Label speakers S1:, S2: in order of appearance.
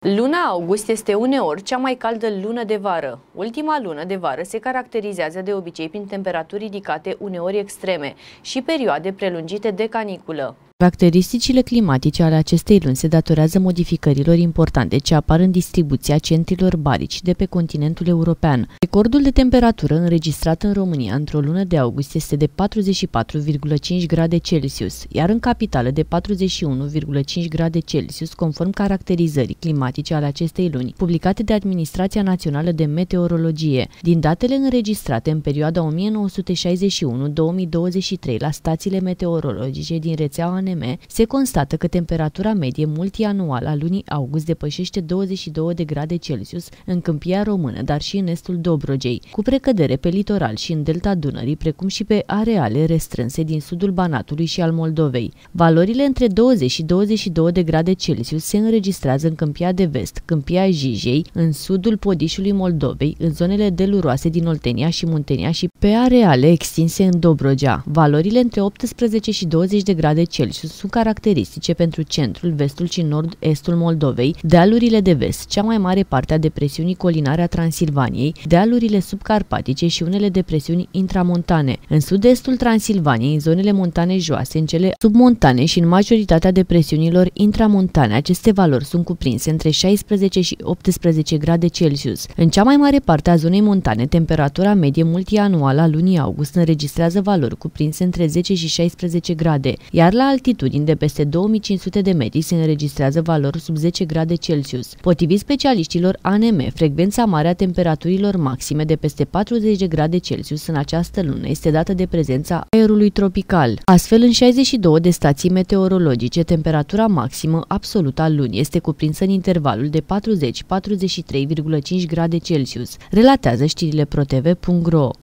S1: Luna august este uneori cea mai caldă lună de vară. Ultima lună de vară se caracterizează de obicei prin temperaturi ridicate, uneori extreme, și perioade prelungite de caniculă.
S2: Caracteristicile climatice ale acestei luni se datorează modificărilor importante ce apar în distribuția centrilor barici de pe continentul european. Recordul de temperatură înregistrat în România într-o lună de august este de 44,5 grade Celsius, iar în capitală de 41,5 grade Celsius, conform caracterizării climatice ale acestei luni, publicate de Administrația Națională de Meteorologie. Din datele înregistrate în perioada 1961-2023 la stațiile meteorologice din rețeaua ANM, se constată că temperatura medie multianuală a lunii august depășește 22 de grade Celsius în Câmpia Română, dar și în estul Dobrogei, cu precădere pe litoral și în delta Dunării, precum și pe areale restrânse din sudul Banatului și al Moldovei. Valorile între 20 și 22 de grade Celsius se înregistrează în Câmpia de Vest, Câmpia Jijei, în sudul Podișului Moldovei, în zonele deluroase din Oltenia și Muntenia și pe areale extinse în Dobrogea. Valorile între 18 și 20 de grade Celsius sunt caracteristice pentru centrul, vestul și nord-estul Moldovei, dealurile de vest, cea mai mare parte a depresiunii colinare a Transilvaniei, dealurile subcarpatice și unele depresiuni intramontane. În sud-estul Transilvaniei, în zonele montane joase, în cele submontane și în majoritatea depresiunilor intramontane, aceste valori sunt cuprinse între 16 și 18 grade Celsius. În cea mai mare parte a zonei montane, temperatura medie multianuală a lunii august înregistrează valori cuprinse între 10 și 16 grade, iar la altitudini de peste 2500 de metri se înregistrează valori sub 10 grade Celsius. Potrivit specialiștilor ANM, frecvența mare a temperaturilor maxime de peste 40 de grade Celsius în această lună este dată de prezența aerului tropical. Astfel, în 62 de stații meteorologice, temperatura maximă absolută a lunii este cuprinsă în intervalul de 40-43,5 grade Celsius, relatează știrile protv.ro.